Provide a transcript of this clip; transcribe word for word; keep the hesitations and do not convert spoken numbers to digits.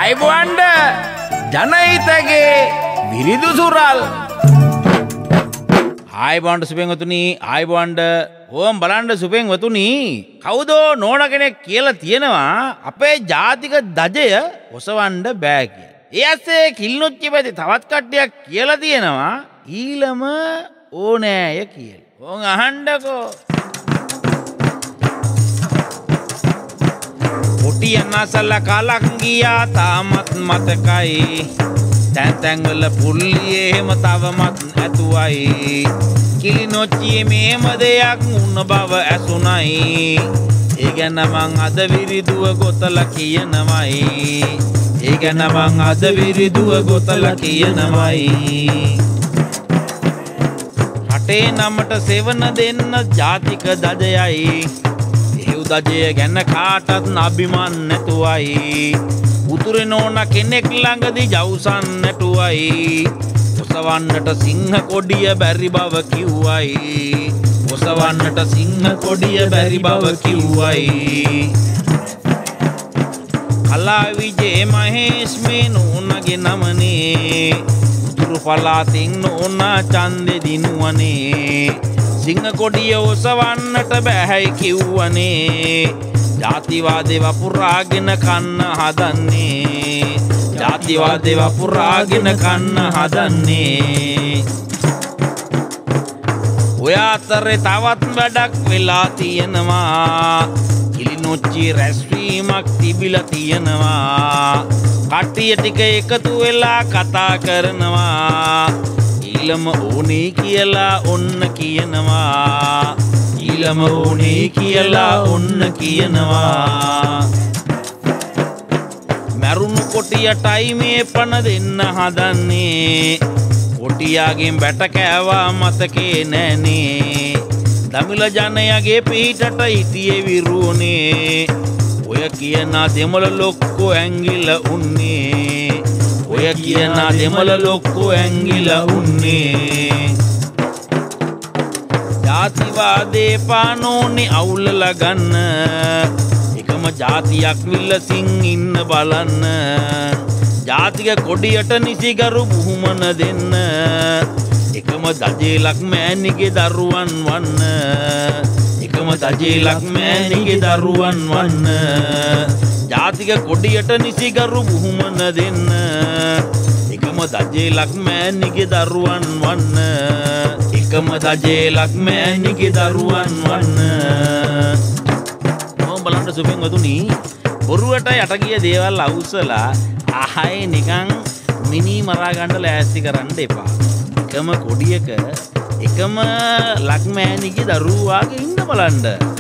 ආයිබෝන්ඩ ජනහිතගේ විරිදු සුරල් ආයිබෝන්ඩ සුපෙන් වතුනි ආයිබෝන්ඩ ඕම් බලන්න සුපෙන් වතුනි කවුදෝ නෝන කෙනෙක් කියලා තියෙනවා අපේ ජාතික දජය ඔසවන්න බෑ කියලා. ඒ ඇස්සේ කිල්ලුච්චි පැති තවත් කට්ටියක් කියලා තියෙනවා ඊළම ඕනෑය කියලා. ඕන් අහන්නකෝ. කොටි අනසල කලක් ගියා තාමත් මතකයි. තැන් තැන් වල පුල්ලියේ එහෙම තවමත් ඇතුවයි. කිලිනොච්චියේ මේම දෙයක් උන්න බව ඇසුණයි. ඒ ගැන මං අද විරිදුව ගොතලා කියනමයි. ඒ ගැන මං අද විරිදුව ගොතලා කියනමයි. රටේ නමට සෙවන දෙන්න ජාතික දජයයි. එහෙව් දජය ගැන කාටත් අභිමාන නැතුවයි. උතුරේ නෝන කෙනෙක් ළඟදී ජවුසන් නැටුවයි. ඔසවන්නට සිංහ කොඩිය බැරි බව කිව්වයි. ඔසවන්නට සිංහ කොඩිය බැරි බව කිව්වයි. කලා විජේ මහේෂ් මේ නෝනගේ නමනේ. උතුරු පළාතින් නෝන ඡන්දෙ දිනුවනේ. සිංහ කොඩිය ඔසවන්නට බෑයි කිව්වනේ. ජාතිවාදේ වපුරාගෙන කන්න හදන්නේ. ජාතිවාදේ වපුරාගෙන කන්න හදන්නේ. ඔය අතරේ තවත් වැඩක් වෙලා තියෙනවා. කිලිනොච්චි රැස්වීමක් තිබිලා තියෙනවා. කට්ටිය ටික එකතු වෙලා කතා කරනවා. ඊළම ඕනේ කියලා ඔන්න කියනවා. ඊළම ඕනේ කියලා ඔන්න කියනවා. මරුණු කොටියටයි මේ පණ දෙන්න හදන්නේ. කොටියාගෙන් බැට කෑවා මතකේ නෑනේ. දමිළ ජනයාගේ පිහිටට හිටියේ විරුවනේ. ඔය කියන දෙමළ ලොක්කෝ ඇංගිල උන්නේ. ඔය කියන දෙමළ ලොක්කෝ ඇංගිල උන්නේ. ජාතිවාදේ පානෝනේ අවුලලා ගන්න. එකම ජාතියක් විල්ලසින් ඉන්න බලන්න. ජාතික කොඩියට නිසිගරු බුහුමන දෙන්න. එකම දජේලක් මෑණිගේ දරුවන් වන්න. එකම දජේලක් මෑණිගේ දරුවන් වන්න. ජාතික කොඩියට නිසිගරු බුහුමන දෙන්න. එකම දජේලක් මෑණිගේ දරුවන් වන්න. එකම දජේලක් මෑණිගේ දරුවන් වන්න. මොම් බලන්න සුපෙන් වතුනි බොරුවට යට ගිය දේවල් අවුස්සලා ආහේ නිකන් මිනි මරා ගන්න ලෑස්ති කරන්න එපා. එකම කොඩියක එකම ලක් මෑණිගේ දරුවාගේ ඉන්න බලන්න.